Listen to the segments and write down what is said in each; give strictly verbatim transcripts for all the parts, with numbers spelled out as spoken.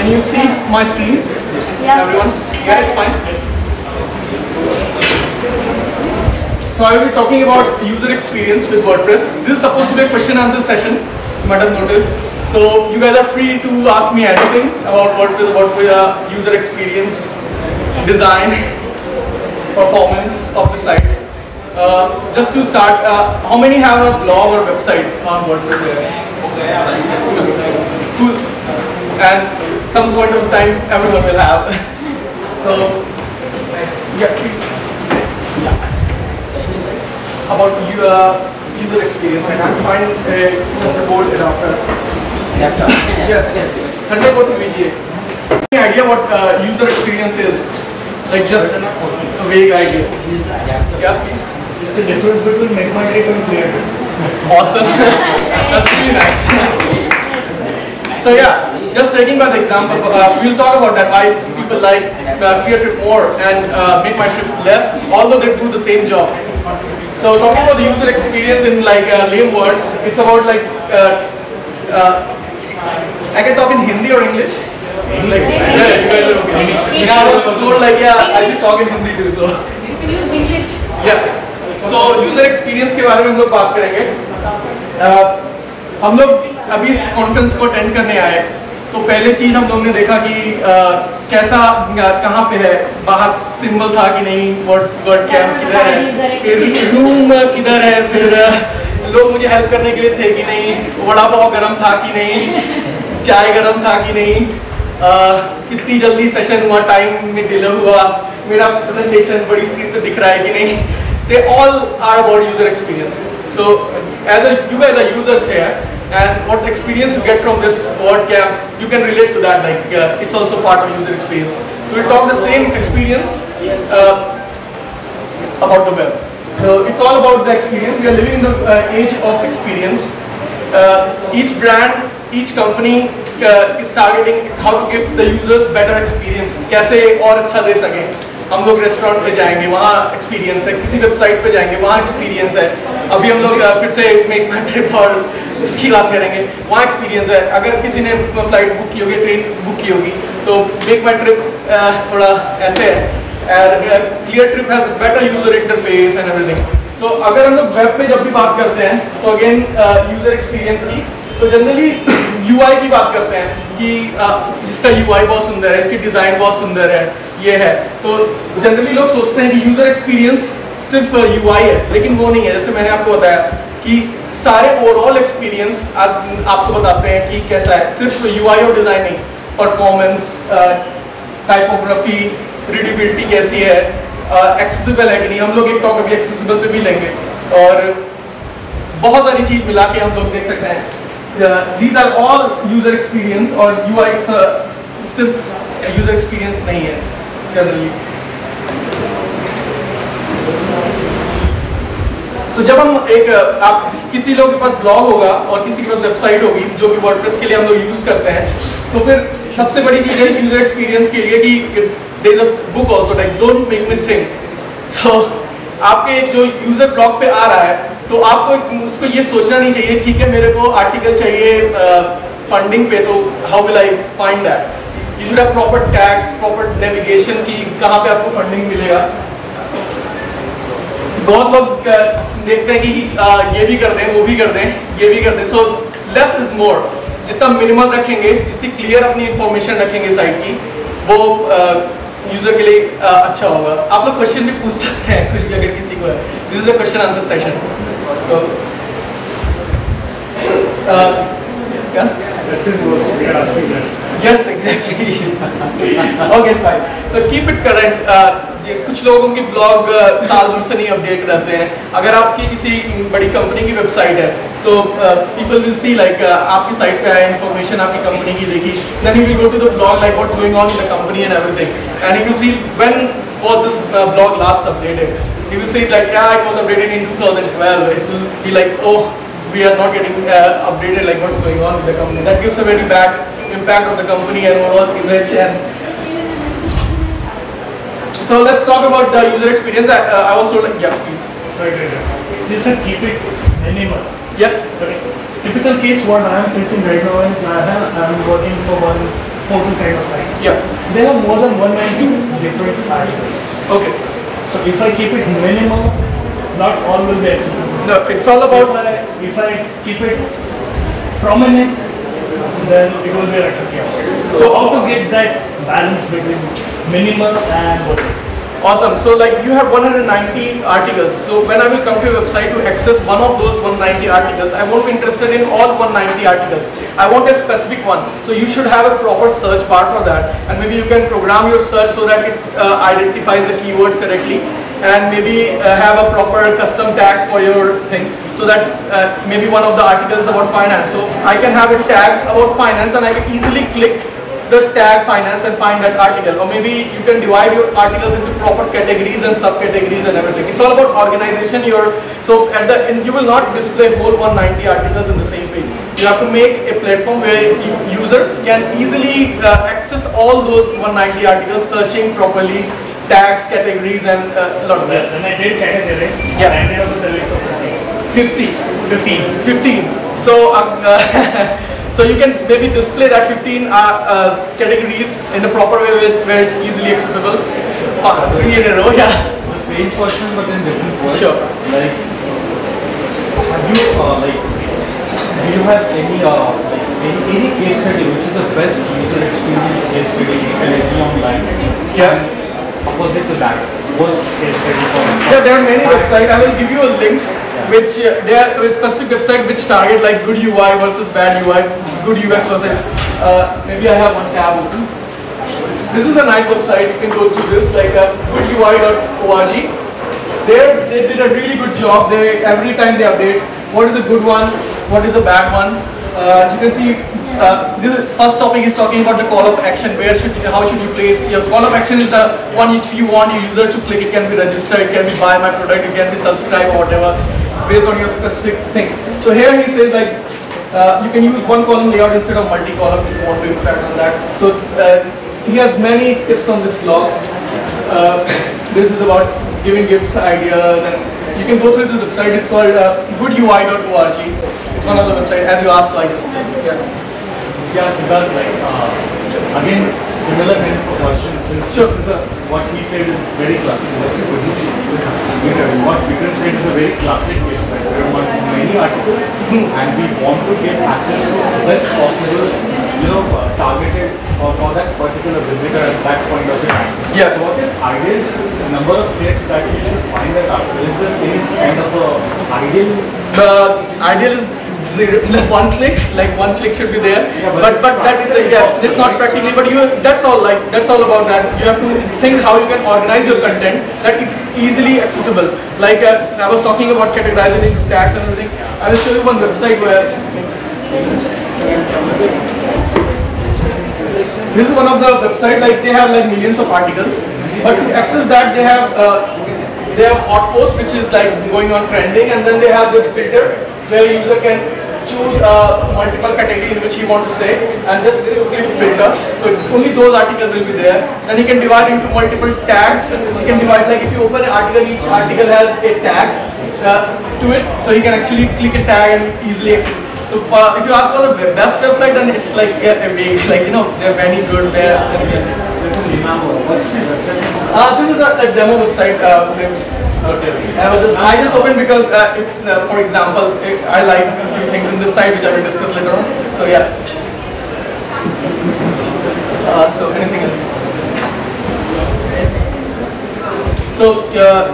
Can you see my screen? Yeah. Everyone? Yeah, it's fine. So I will be talking about user experience with WordPress. This is supposed to be a question answer session, you might have noticed. So you guys are free to ask me anything about WordPress, about uh, user experience, design, performance of the sites. Uh, just to start, uh, how many have a blog or website on WordPress here? Cool. And some point of time everyone will have. So, yeah, please. About you, uh, user experience, I can't find a Thunderbolt adapter. Yeah, Thunderbolt V G A. Any idea what uh, user experience is? Like just a vague idea. Yeah, please. It's the difference between Make-My-Trip and Clear. Awesome. That's really nice. So yeah, just taking by the example, uh, we'll talk about that, why people like uh, Cleartrip more and uh, Make-My-Trip less, although they do the same job. So talking about the user experience in like uh, lame words, it's about like, uh, uh, I can talk in Hindi or English? Like, yeah, you guys are okay. Yeah, I was told like, yeah, I should talk in Hindi too, so. You can use English. Yeah. So user experience के बारे में हम लोग बात करेंगे. uh, हम लोग अभी इस कॉन्फ्रेंस को अटेंड करने आए, तो पहले चीज हम लोग ने देखा कि uh, कैसा कहाँ पे है, बाहर सिंबल था कि नहीं, वर्ड वर्ड कैम्प किधर है, फिर रूम किधर है, फिर uh, लोग मुझे हेल्प करने के लिए थे कि नहीं, वड़ा पाव गरम था कि नहीं, चाय गरम था कि नहीं, uh, कितनी जल्दी सेशन हुआ, टाइम में डिले हुआ, मेरा प्रेजेंटेशन बड़ी स्क्रीन पे दिख रहा है कि नहीं. They all are about user experience. So as a you guys are users here, and what experience you get from this WordCamp, you can relate to that. Like uh, it's also part of user experience. So we'll talk the same experience uh, about the web. So it's all about the experience. We are living in the uh, age of experience. Uh, each brand, each company uh, is targeting how to give the users better experience. कैसे और अच्छा दे सकें. हम लोग restaurant पे जाएंगे, वहाँ experience है, किसी वेबसाइट पे जाएंगे, वहाँ एक्सपीरियंस है. अभी हम लोग फिर से Make-My-Trip और इसकी बात करेंगे, वहाँ एक्सपीरियंस है. अगर किसी ने फ्लाइट बुक की होगी, ट्रेन बुक की होगी, तो Make-My-Trip थोड़ा ऐसे है. Cleartrip has better user interface and everything. So अगर हम लोग वेब पे जब भी बात करते हैं, तो अगेन यूजर एक्सपीरियंस की, तो जनरली यू आई की बात करते हैं कि uh, जिसका यू आई बहुत सुंदर है, इसकी डिज़ाइन बहुत सुंदर है, ये है. तो जनरली लोग सोचते हैं कि यूजर एक्सपीरियंस सिर्फ यू आई है, लेकिन वो नहीं है. जैसे मैंने आपको बताया कि सारे ओवरऑल एक्सपीरियंस आप, आपको बताते हैं कि कैसा है, सिर्फ यू आई और डिज़ाइन नहीं, परफॉर्मेंस, टाइपोग्राफी, रीडेबिलिटी कैसी है, एक्सेसिबल uh, है कि नहीं. हम लोग एक टॉक अभी एक्सेसिबल पे भी लेंगे, और बहुत सारी चीज़ मिला के हम लोग देख सकते हैं. These are all user experience, और यू आई सिर्फ यूजर एक्सपीरियंस नहीं है जनरली. So, जब हम एक आप किसी लोग के पास ब्लॉग होगा और किसी के पास वेबसाइट होगी जो कि वर्डप्रेस के लिए हम लोग यूज करते हैं, तो फिर सबसे बड़ी चीज़ है यूजर एक्सपीरियंस के लिए कि there is a book also like don't make me think. So आपके जो यूजर ब्लॉग पे आ रहा है, तो आपको उसको ये सोचना नहीं चाहिए ठीक है मेरे को आर्टिकल चाहिए फंडिंग uh, पे, तो how will I find that. You should have proper tags, proper navigation की कहाँ पे आपको फंडिंग मिलेगा. बहुत लोग देखते हैं कि ये भी कर दें, वो भी कर दें, ये भी कर दें. So less is more. जितना मिनिमल रखेंगे, जितनी क्लियर अपनी इंफॉर्मेशन रखेंगे साइट की, वो यूजर के लिए अच्छा होगा. आप लोग क्वेश्चन भी पूछ सकते हैं कुछ भी अगर किसी को है. This is a question answer session. So क्या This is what we are asking this. Yes, exactly. Okay, fine. So keep it current. Uh, कुछ लोगों की ब्लॉग uh, साल भर से नहीं अपडेट रहते हैं. अगर आपकी किसी बड़ी कंपनी की वेबसाइट है, तो पीपल विल सी लाइक आपकी साइट पे आया इन्फॉर्मेशन आपकी कंपनी की देखी, then he will go to the blog like what's going on in the company and everything, and he will see when was this blog last updated. He will say like, yeah, it was updated in twenty twelve. It will be like, oh, we are not getting uh, updated like what's going on with the company. That gives a very bad impact on the company and overall image. And so let's talk about the user experience. I, uh, I was told like, yeah, please. Sorry, you said keep it minimal. Yep. But typical case what I am facing right now is I have I am working for one portal kind of site. Yeah. They have more than one hundred ninety different articles. Okay. So if I keep it minimal, not all will be accessible. No, it's all If about. I, if I keep it prominent, then it will be a tricky. So how to get that balance between minimal and vertical? Awesome. So like you have one hundred ninety articles. So when I will come to your website to access one of those one hundred ninety articles, I won't be interested in all one hundred ninety articles. I want a specific one. So you should have a proper search bar for that, and maybe you can program your search so that it uh, identifies the keywords correctly, and maybe uh, have a proper custom tags for your things, so that uh, maybe one of the articles is about finance. So I can have a tag about finance, and I can easily click the tag finance and find that article. Or maybe you can divide your articles into proper categories and subcategories and everything. It's all about organization. Your so at the end you will not display whole one hundred ninety articles in the same page. You have to make a platform where you, user can easily uh, access all those one hundred ninety articles, searching properly, tags, categories, and uh, a lot of that. When I did categories, Yeah. I ended up with a list of fifty. fifteen. fifteen. So uh, so you can maybe display that fifteen uh, uh, categories in a proper way where, where it's easily accessible. Uh, three in a row, yeah. The same question but in different words. Sure. Like, have you uh, like, do you have any uh, like any, any case study which is the best user experience case study you can see online? Yeah. And opposite to that, worst case study for Yeah, there are many websites. I will give you a links which uh, there are a specific website which target like good U I versus bad U I, good U X versus. Uh, maybe I have one tab open. This is a nice website. You can go through this like uh, good U I dot org. There they did a really good job. They every time they update what is a good one, what is a bad one. Uh, you can see uh, this is, first topic is talking about the call of action. Where should how should you place your call of action is the one which you want your user to click. It can be register, it can be buy my product, it can be subscribe or whatever based on your specific thing. So here he says like uh, you can use one column layout instead of multi-column if you want to impact on that. So uh, he has many tips on this blog. Uh, this is about giving gifts, ideas, and you can go through the website. It's called uh, good U I dot org. It's one of the websites. As you asked, so I just yeah. Yeah, Siddharth, like uh, again, similar kind of question. Since Sure. this is a, what he said is very classic. What's a good What Vikram said is a very classic case. Right? There are many articles, and we want to get access to the best possible, you know, uh, targeted for, for that particular visitor at that point of time. Yeah. So, what is ideal number of clicks that you should find that article? Is there any kind of a ideal? The ideal is zero, one click, like one click should be there. Yeah, but but, but that's the, yeah, it's not practically. But you that's all like that's all about that. You have to think how you can organize your content that it's easily accessible. Like uh, I was talking about categorizing into tags and everything. I will show you one website where this is one of the website like they have like millions of articles, but to access that they have uh, they have hot post which is like going on trending, and then they have this filter where user can choose uh, multiple categories in which he want to say and just click filter. So only those articles will be there. Then he can divide into multiple tags. He can divide like if you open an article, each article has a tag uh, to it, so he can actually click a tag and easily access. So uh, if you ask for the best website, then it's like yeah, it's like you know they're very good there. And, yeah. What's the website? Uh, this is a, a demo website. Uh, it's, I was just I just opened because uh, it's uh, for example if I like a few things in this site which I will discuss later on. So yeah. Uh, so anything else? So uh,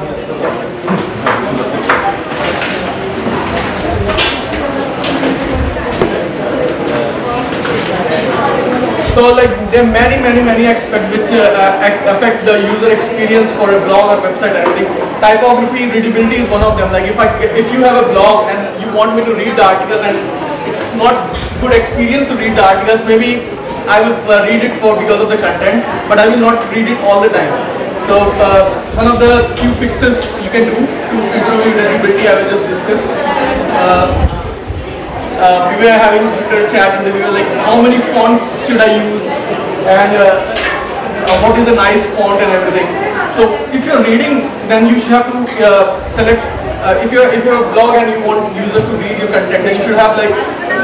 So like there are many, many, many aspects which uh, affect the user experience for a blog or website and everything. Typography, readability is one of them. Like if I, if you have a blog and you want me to read the articles and it's not good experience to read the articles, maybe I will uh, read it for because of the content, but I will not read it all the time. So uh, one of the few fixes you can do to improve your readability, I will just discuss. Uh, Uh, we were having Twitter chat and then we were like, how many fonts should I use and uh, uh, what is a nice font and everything. So if you're reading, then you should have to uh, select, uh, if you're if you're a blog and you want users to read your content, then you should have like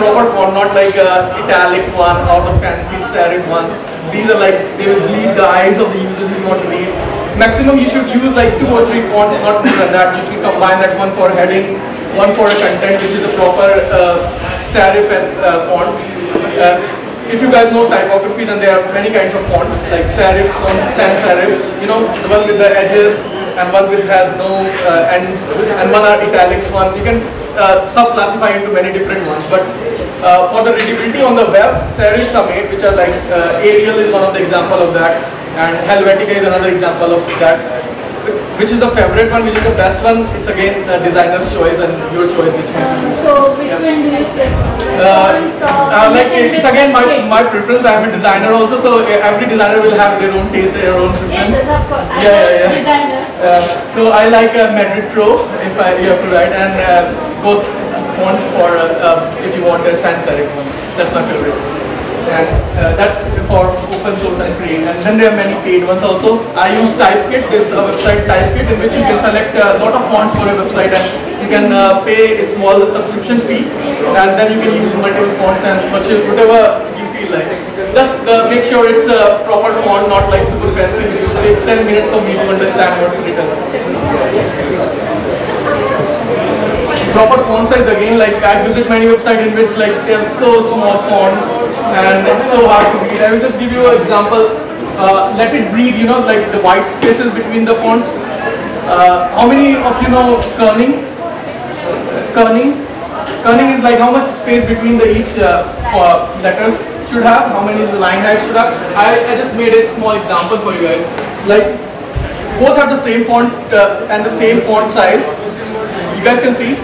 proper font, not like uh, italic one or the fancy serif ones. These are like, they will bleed the eyes of the users if you want to read. Maximum you should use like two or three fonts, not more than that. You should combine that, one for heading, one for a content, which is a proper uh, serif and uh, font. Uh, if you guys know typography, then there are many kinds of fonts like serif, sans serif, you know, the one with the edges and one with has no uh, and and one are italics one. You can uh, sub-classify into many different ones, but uh, for the readability on the web, serifs are made, which are like uh, Arial is one of the example of that, and Helvetica is another example of that. Which is the favorite one, which is the best one? It's again the designer's choice and your choice which one. Um, so which Yeah. one do you prefer? Uh, Fonts or uh, like independent? it's again my Okay. my preference. I am a designer also, so uh, every designer will have their own taste, their own Yes, preference. yes, of course. I'm Yeah, yeah, a yeah. designer. Uh, so I like uh, Madrid Pro, if I you have to write, and uh, both fonts for uh, uh, if you want a sans serif one. That's my favorite. And uh, that's for open source and create. And then there are many paid ones also. I use Typekit. There's a website Typekit in which you can select a lot of fonts for your website, and you can uh, pay a small subscription fee, and then you can use multiple fonts and purchase whatever you feel like. Just uh, make sure it's a proper font, not like super fancy. It takes ten minutes for me to understand what's written. Proper font size again, like I visit many websites in which like they have so small fonts and it's so hard to read. I will just give you an example. Uh, let it breathe, you know, like the white spaces between the fonts. Uh, how many of you know kerning? Kerning? Kerning is like how much space between the each uh, uh, letters should have, how many the line height should have. I, I just made a small example for you guys. Like both have the same font uh, and the same font size. You guys can see.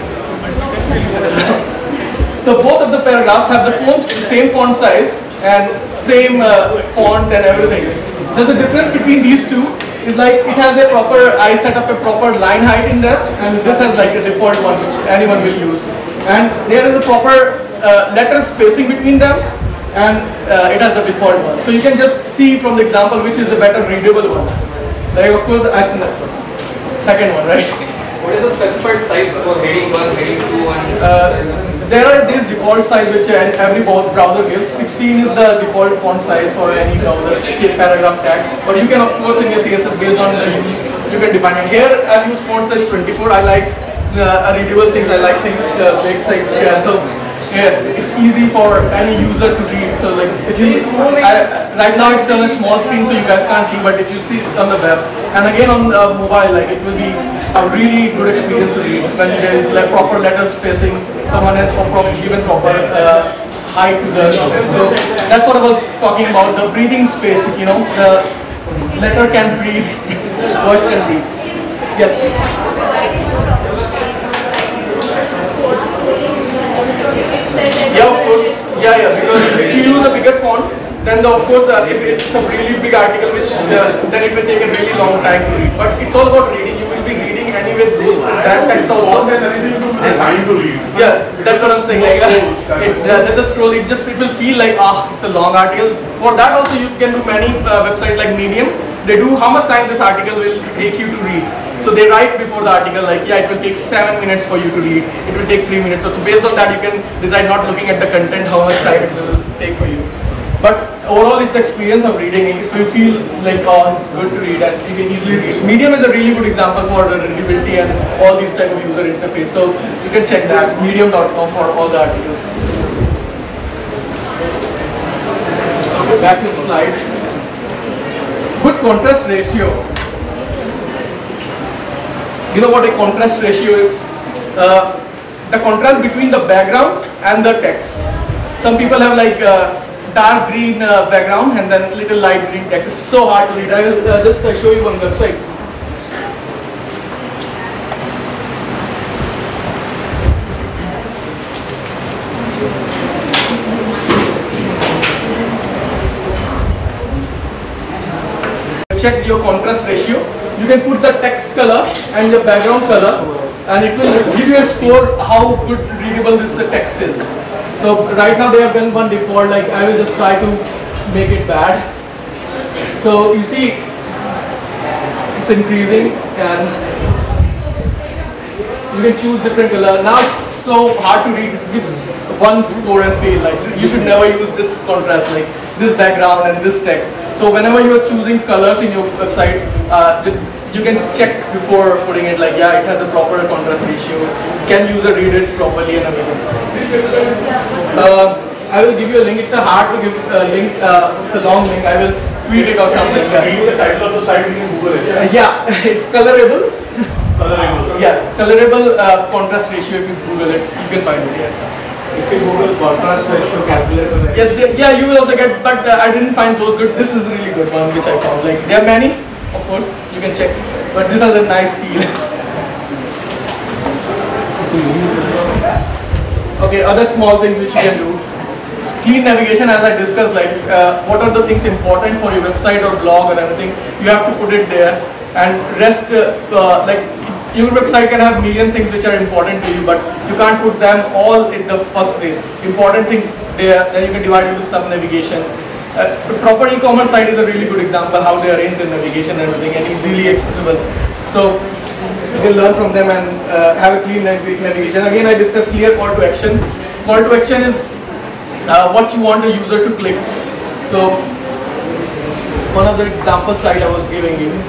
So both of the paragraphs have the font, same font size and same uh, font and everything. Just the difference between these two is like it has a proper, I set up a proper line height in there, and this has like a default one which anyone will use. And there is a proper uh, letter spacing between them, and uh, it has the default one. So you can just see from the example which is a better readable one. Like of course, I, second one, right? What is the specified size for heading one, heading two, and Uh, there are these default size which uh, every bo- browser gives. sixteen is the default font size for any browser, paragraph tag. But you can of course in your C S S based on the use, you can define it. Here I've used font size twenty-four. I like uh, readable things. I like things uh, big, like yeah. So yeah, it's easy for any user to read. So like if you, I, right now it's on a small screen so you guys can't see, but if you see it on the web, and again on uh, mobile, like it will be a really good experience to read when there is like proper letter spacing. Someone has proper, given proper uh, height to the. So that's what I was talking about, the breathing space. You know, the letter can breathe, voice can breathe. Yeah. Yeah, of course. Yeah, yeah. Because if you use a bigger font, then the, of course, uh, if it's a really big article, which uh, then it will take a really long time to read. But it's all about reading. You will be reading anyway those that text also. Font has anything to do with the time to read. Yeah, that's what I'm saying. Like, uh, it, uh, there's a scroll. It just it will feel like ah, it's a long article. For that also, you can do many uh, websites like Medium. They do how much time this article will take you to read. So they write before the article like, yeah, it will take seven minutes for you to read. It will take three minutes. So based on that, you can decide not looking at the content, how much time it will take for you. But overall, it's the experience of reading. If you feel like, oh, it's good to read and you can easily read. Medium is a really good example for the readability and all these type of user interface. So you can check that, medium dot com for all the articles. Okay, back to the slides. Good contrast ratio. You know what a contrast ratio is? Uh, the contrast between the background and the text. Some people have like uh, dark green uh, background and then little light green text. It's so hard to read. I will uh, just uh, show you one website. Check your contrast ratio. You can put the text color and the background color, and it will give you a score how good readable this uh, text is. So right now they have done one default, like I will just try to make it bad. So you see it's increasing and you can choose different color. Now it's so hard to read, it gives one score and fail. Like you should never use this contrast, like this background and this text. So whenever you are choosing colors in your website, uh, you can check before putting it, like, yeah, it has a proper contrast ratio. Can user read it properly and everything. Uh, I will give you a link. It's a hard to give a link. Uh, it's a long link. I will tweet it or something. Read the title of the site, you can Google it. Uh, yeah, it's colorable. Colorable. Yeah, colorable uh, contrast ratio. If you Google it, you can find it. Yeah. If you Google contrast ratio calculator. Yeah, they, yeah, you will also get. But uh, I didn't find those good. This is a really good one, which I found. Like there are many, of course, you can check. But this has a nice feel. Okay, other small things which you can do. Clean navigation, as I discussed, like uh, what are the things important for your website or blog or everything, you have to put it there. And rest, uh, uh, like your website can have million things which are important to you, but you can't put them all in the first place. Important things there, then you can divide into sub navigation. Uh, the proper e-commerce site is a really good example how they arrange the navigation and everything, and easily accessible. So you can learn from them and uh, have a clean nav navigation. Again, I discussed clear call to action. Call to action is uh, what you want the user to click. So one of the example site I was giving you,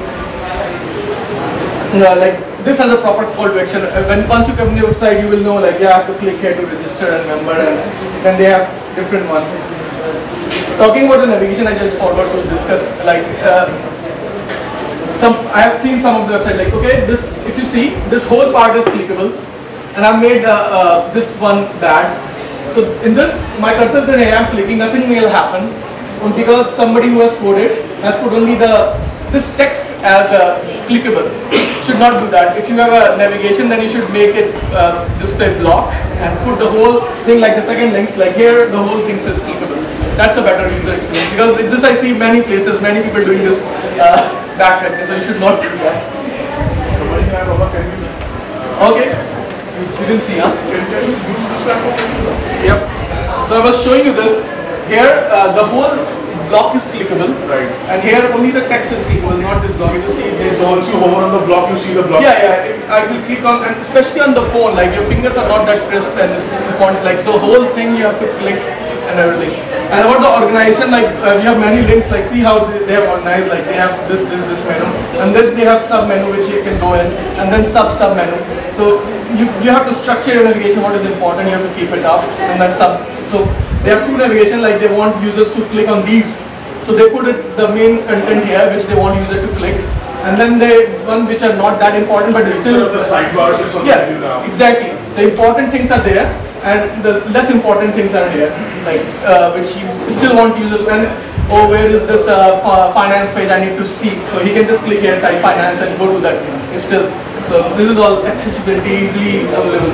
uh, like this has a proper call to action. Uh, when once you come to your website, you will know, like, yeah, I have to click here to register and member, and then they have different ones. Talking about the navigation, I just forgot to discuss, like uh, some, I have seen some of the website, like, okay, this, if you see, this whole part is clickable, and I've made uh, uh, this one bad. So in this, my cursor is here, I'm clicking, nothing will happen, because somebody who has coded has put only the, this text as uh, clickable. Should not do that. If you have a navigation, then you should make it uh, display block and put the whole thing, like the second links, like here, the whole thing says clickable. That's a better user experience, because this I see many places, many people doing this uh, back like this, so you should not do that. Somebody can have a can you, Okay, you, you didn't see, huh? can, can you use this platform? Yep. So I was showing you this. Here, uh, the whole block is clickable, Right. and here only the text is clickable, not this block. You see, there's So once you hover on the block, you see the block. Yeah, yeah. If I will click on, and especially on the phone, like your fingers are not that crisp and the font, like, so whole thing you have to click and everything. And about the organization, like uh, we have many links, like see how they, they have organized, like they have this, this, this menu, and then they have sub menu which you can go in, and then sub sub menu. So you, you have to structure your navigation, what is important, you have to keep it up, and then sub. So they have two navigation, like they want users to click on these. So they put it, the main content here which they want user to click, and then they one which are not that important but Instead still of the sidebars or something. yeah, you know. exactly. The important things are there, and the less important things are here, like uh, which you still want user to, and oh, where is this uh, finance page I need to see? So he can just click here, type finance, and go to that. It's still, so this is all accessibility, easily available.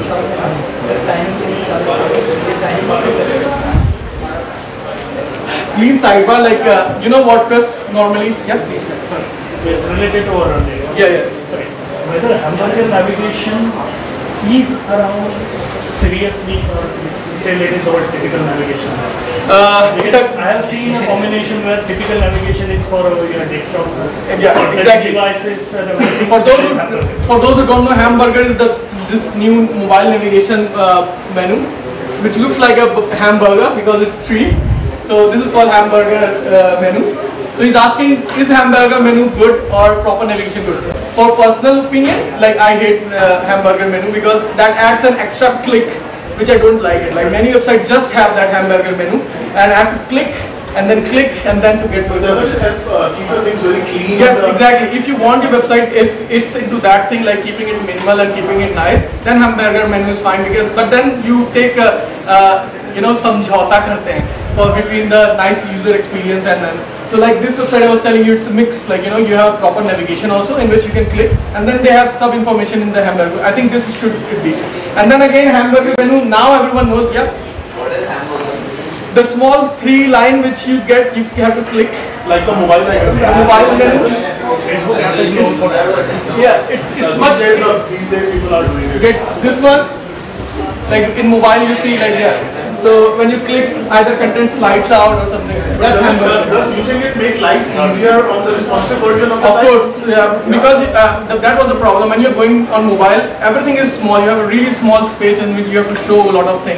Clean sidebar, like uh, you know WordPress normally. Yeah, please. Yes, related to our running. Yeah, yeah. Correct. Whether hamburger navigation is around seriously or still it is our typical navigation. Uh, Because I have seen a combination where typical navigation is for uh, your desktops, uh, Yeah, for exactly. devices. Uh, everything. For those who for those who don't know, hamburger is the this new mobile navigation uh, menu, which looks like a b- hamburger because it's three. So this is called hamburger uh, menu. So he's asking, is hamburger menu good or proper navigation good? For personal opinion, like I hate uh, hamburger menu because that adds an extra click, which I don't like it. Like many websites just have that hamburger menu, and I have to click and then click and then to get to it. Does it help uh, keep the things very clean? Yes, uh, exactly. If you want your website, if it's into that thing like keeping it minimal and keeping it nice, then hamburger menu is fine. Because but then you take a, uh, you know, samjhauta karte hain for between the nice user experience and then. So like this website I was telling you, it's a mix. Like you know, you have proper navigation also in which you can click, and then they have sub information in the hamburger. I think this should be. And then again, hamburger menu. Now everyone knows. Yeah. What is hamburger? The small three line which you get, you have to click. Like the mobile icon. The mobile menu. Facebook app is known for that. Yeah, it's it's Uh, much. these days, uh, these days people are doing it. Get this one, like in mobile you see like yeah. So when you click, either content slides out or something. That's Does, it- does, hamburger. does using it make life easier on the responsive version of the Of site? course, yeah, because uh, th that was the problem. When you're going on mobile, everything is small. You have a really small space in which you have to show a lot of things. So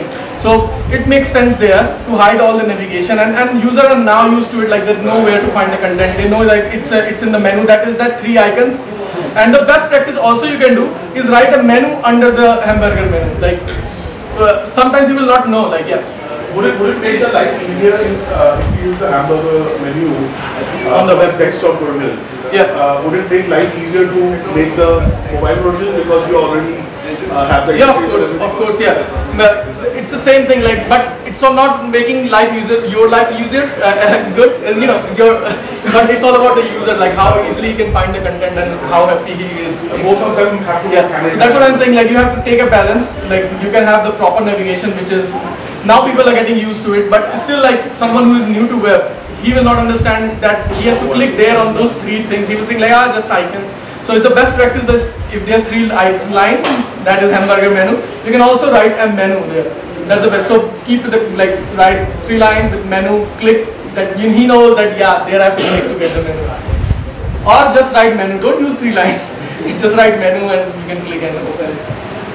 So it makes sense there to hide all the navigation, and, and users are now used to it, like they know where to find the content. They know like it's a, it's in the menu, that is that three icons. And the best practice also you can do is write a menu under the hamburger menu. Like uh, sometimes you will not know, like yeah. Would it, would it make the life easier in, uh, if you use the hamburger menu uh, on the web desktop terminal? Yeah. Uh, would it make life easier to make the mobile version because we already uh, have the Yeah, of interface course, and of everything? course, yeah. But it's the same thing, like, but it's all not making life user, your life user uh, good, and you know, your, but it's all about the user, like how easily he can find the content and how happy he is. Both of them have to Yeah, work hand in so that's what hand. I'm saying, like you have to take a balance, like you can have the proper navigation, which is, now people are getting used to it, but still like someone who is new to web, he will not understand that he has to click there on those three things. He will think like, ah, just icon. So it's the best practice is if there's three line, that is hamburger menu. You can also write a menu there. That's the best. So keep the like write three line with menu, click that he knows that yeah, there I have to click to get the menu. Or just write menu. Don't use three lines. Just write menu and you can click and open it.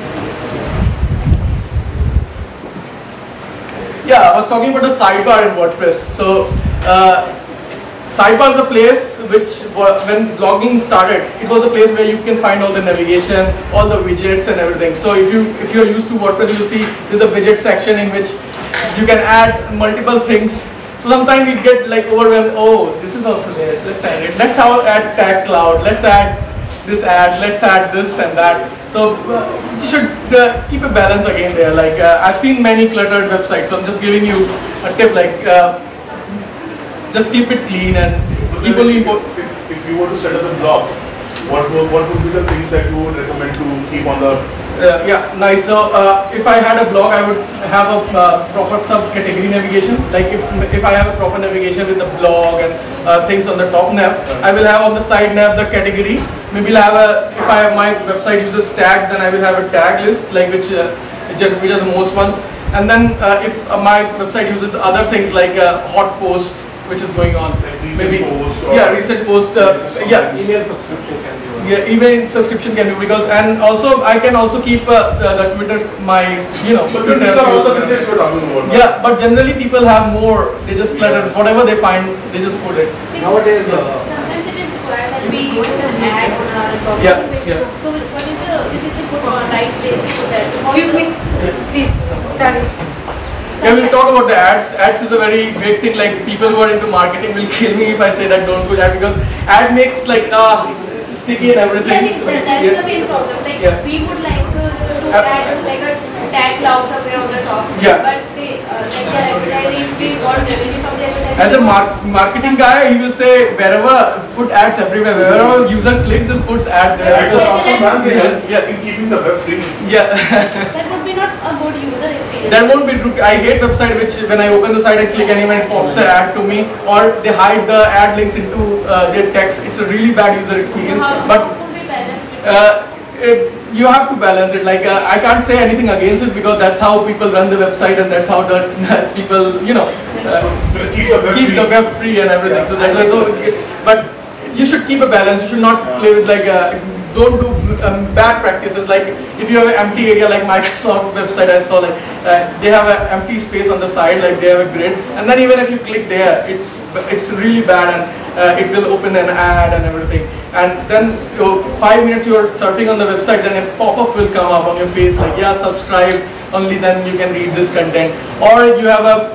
Yeah, I was talking about the sidebar in WordPress. So, uh, sidebar is a place which, when blogging started, it was a place where you can find all the navigation, all the widgets and everything. So, if you if you are used to WordPress, you will see there's a widget section in which you can add multiple things. So sometimes we get like overwhelmed. Oh, this is also there. Let's add it. Let's how add tag cloud. Let's add this ad. Let's add this and that. So uh, you should uh, keep a balance again there. Like uh, I've seen many cluttered websites, so I'm just giving you a tip. Like uh, just keep it clean and keep only import. If, if you were to set up a blog, what would, what would be the things that you would recommend to keep on the? Uh, yeah, nice. So uh, if I had a blog, I would have a uh, proper subcategory navigation. Like if if I have a proper navigation with the blog and uh, things on the top nav, I will have on the side nav the category. Maybe I'll have a, if I have my website uses tags, then I will have a tag list, like which, uh, which are the most ones. And then uh, if uh, my website uses other things like a hot post, which is going on, Like recent maybe post or yeah, recent post, uh, yeah, email subscription can be one. yeah, email subscription can be because, and also I can also keep uh, the, the Twitter, my, you know, But then Twitter these are all the account. widgets we're talking about. now. Yeah, but generally people have more, they just clutter, whatever they find, they just put it. Nowadays, uh, sometimes it is required that we put an ad on our blog. Yeah, yeah. So what is the, which is the good or right place to put that? Excuse me, please, sorry. Yeah, we'll talk about the ads. Ads is a very big thing, like people who are into marketing will kill me if I say that don't put ad, because ad makes like uh, sticky and everything. Yeah, that, that's Yeah. the main problem. Like Yeah. we would like to, to Uh, add like a tag cloud somewhere on the top. Yeah. But they, uh, like they're advertising, we want revenue from the advertising. As a mar marketing guy, he will say wherever, put ads everywhere. Wherever user clicks, just puts ad there. Ads are awesome, man. They help Yeah. in keeping the web free. Yeah. That would be not a good user experience. That won't be true. I hate website which when I open the site and click anywhere it pops an ad to me, or they hide the ad links into uh, their text. It's a really bad user experience. How But how could we balance it? uh, it, you have to balance it. Like uh, I can't say anything against it because that's how people run the website and that's how the people, you know, uh, Keep the web keep free. the web free and everything. So that's why. So, but you should keep a balance. You should not play with like uh, don't do um, bad practices. Like if you have an empty area like Microsoft website, I saw like uh, they have an empty space on the side, like they have a grid, and then even if you click there, it's it's really bad and uh, it will open an ad and everything. And then you know, five minutes you are surfing on the website, then a pop-up will come up on your face like yeah, subscribe. Only then you can read this content. Or you have a,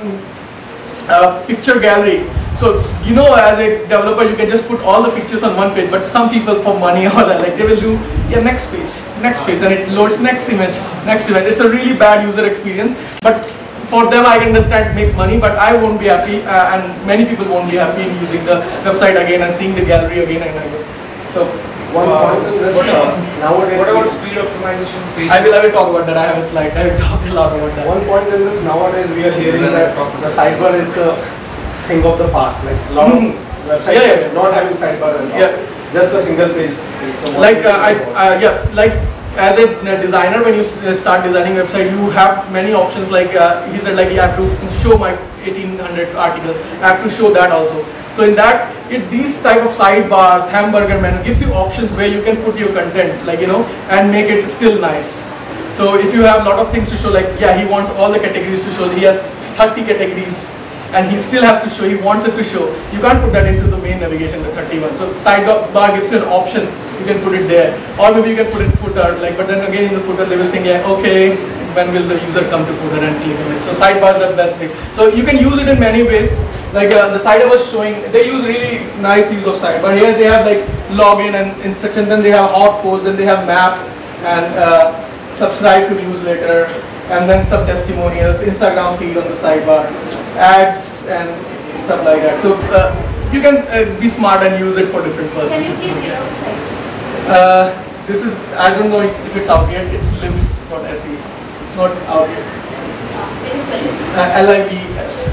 a picture gallery. So you know, as a developer, you can just put all the pictures on one page. But some people, for money or that, like they will do yeah next page, next page. Then it loads next image, next image. It's a really bad user experience. But for them, I can understand it makes money, but I won't be happy, uh, and many people won't be happy in using the website again and seeing the gallery again and again. So One point in this, uh, nowadays, What about speed optimization? Page? I will, I will talk about that. I have a slide. I will talk a lot about that. one point in this, nowadays we are hearing that the sidebar is a thing of the past. Like a lot of Mhm. websites Yeah, yeah, yeah. not having sidebar and all. Yeah. Just a single page. So what Like do you uh, I, think about uh, yeah, like as a designer, when you s- uh, start designing website, you have many options. Like uh, he said, like you have to show my eighteen hundred articles. I have to show that also. So in that, it these type of sidebars, hamburger menu gives you options where you can put your content, like you know, and make it still nice. So if you have a lot of things to show, like yeah, he wants all the categories to show. He has thirty categories, and he still have to show. He wants it to show. You can't put that into the main navigation, the thirty-one. So sidebar gives you an option. You can put it there, or maybe you can put it in footer. Like, but then again in the footer they will think, yeah, okay, when will the user come to footer and click on it? So sidebar is the best thing. So you can use it in many ways. Like uh, the side I was showing, they use really nice use of sidebar. Here they have like login and instructions. Then they have hot posts. Then they have map and uh, subscribe to newsletter, and then some testimonials, Instagram feed on the sidebar, ads and stuff like that. So uh, you can uh, be smart and use it for different Can you purposes. please get outside? Uh, this is, I don't know if it's out yet, it's libs dot S E. It's not out yet. Can you spell it? Uh, L I B S.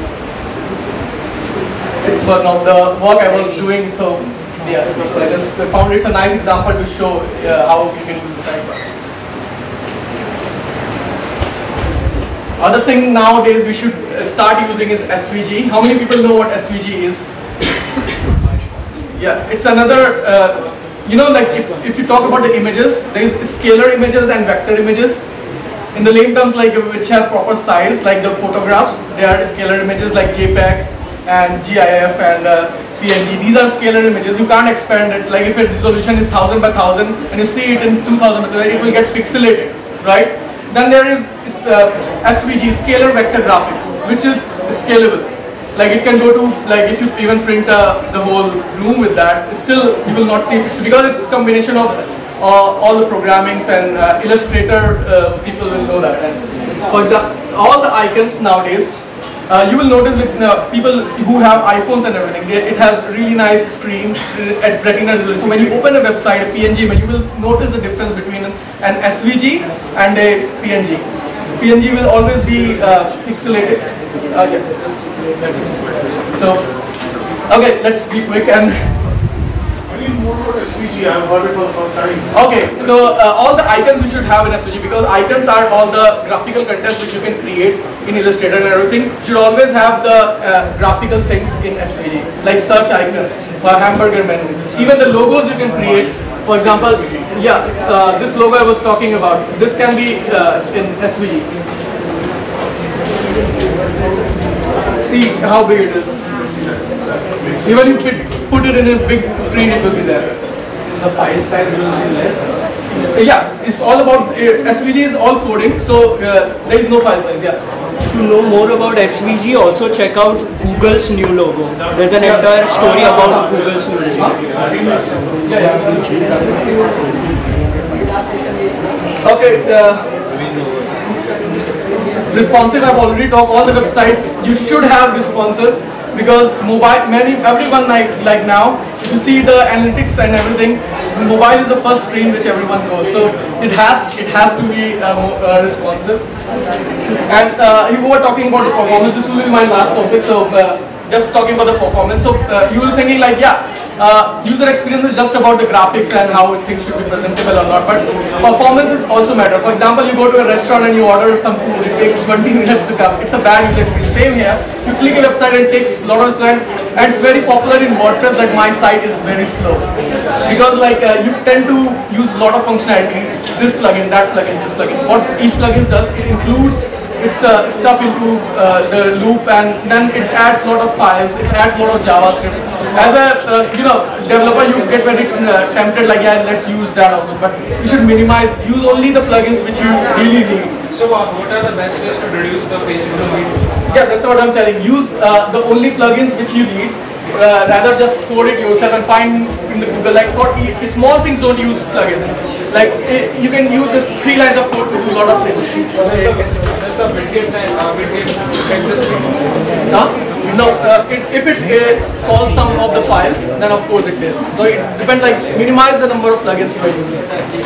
It's one of the work I was doing, so yeah, I just found it's a nice example to show uh, how you can use the sidebar. Other thing nowadays we should start using is S V G. How many people know what S V G is? Yeah, it's another, uh, you know, like if, if you talk about the images, there is scalar images and vector images. In the lame terms, like which have proper size, like the photographs, they are scalar images like JPEG and GIF and uh, P N G. These are scalar images. You can't expand it. Like if a resolution is thousand by thousand and you see it in two thousand, it will get pixelated, right? Then there is uh, S V G, scalar vector graphics, which is scalable. Like it can go to, like if you even print uh, the whole room with that, still you will not see it because it's a combination of uh, all the programmings and uh, Illustrator, uh, people will know that. And for example, all the icons nowadays, uh, you will notice with uh, people who have iPhones and everything, they, it has really nice screen at retina resolution. So when you open a website, a P N G image, you will notice the difference between an, an S V G and a P N G. P N G will always be uh, pixelated. Uh, yeah, just, so, okay, let's be quick and. I need more about S V G. I've heard it for the first time. Okay, so uh, all the icons you should have in S V G, because icons are all the graphical contents which you can create in Illustrator and everything. You should always have the uh, graphical things in S V G, like search icons or hamburger menu. Even the logos you can create. For example, yeah, uh, this logo I was talking about, this can be uh, in S V G. See how big it is. Even if you put it in a big screen, it will be there. The file size will be less. Uh, yeah, it's all about, uh, S V G is all coding, so uh, there is no file size, yeah. To know more about S V G, also check out Google's new logo. There's an entire story about Google's new logo. Yeah, yeah. Okay, uh, responsive, I've already talked, all the websites, you should have responsive, because mobile, many, everyone like, like now, you see the analytics and everything, mobile is the first screen which everyone knows, so it has, it has to be uh, uh, responsive. And uh, you were talking about the performance, this will be my last topic, so uh, just talking about the performance. So uh, you will thinking like, yeah, uh, user experience is just about the graphics and how things should be presentable or not, but performance is also matter. For example, you go to a restaurant and you order some food, it takes twenty minutes to come. It's a bad user experience. Same here, you click a website and it takes a lot of time, and it's very popular in WordPress that my site is very slow. Because like uh, you tend to use a lot of functionalities, this plugin, that plugin, this plugin. What each plugin does, it includes its uh, stuff into uh, the loop, and then it adds a lot of files, it adds a lot of JavaScript. As a uh, you know developer, you get very uh, tempted like, yeah, let's use that also, but you should minimize, use only the plugins which you really need. So uh, what are the best ways to reduce the page view speed? Yeah, that's what I'm telling. Use uh, the only plugins which you need. Uh, rather just code it yourself and find in the Google. Like for e small things, don't use plugins. Like e you can use this three lines of code to do a lot of things. Does the widgets and uh, widgets exist? Huh? No, uh, it, if it uh, calls some of the files, then of course it is. So it depends. Like minimize the number of plugins you are using.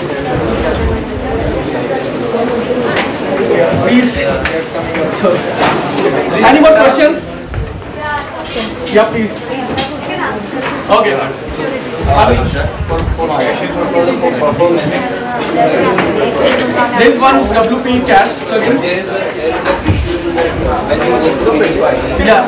Please. So, any more questions? Yeah, please. Okay. There is one W P cache plugin. Yeah.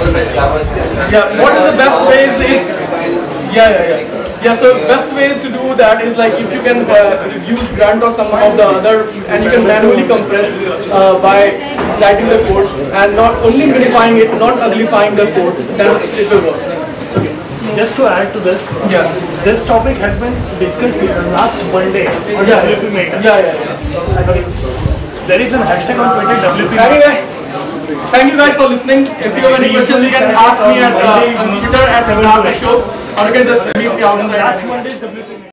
Yeah. What is the best way? Is it? Yeah, yeah, yeah. Yeah. So best way is to do that is like if you can uh, use Grunt or some of the other, and you can manually compress uh, by writing the code and not only minifying it, not uglifying the code, then it will work. Just to add to this, Yeah. this topic has been discussed last Monday on Yeah. W P Maker. Yeah, yeah, yeah. There is an hashtag on Twitter, W P Maker. Anyway, thank you guys for listening. If you have any questions, you can ask me at uh, on Twitter at Siddharth Ashok, or you can just meet me outside. Last Monday's W P Maker.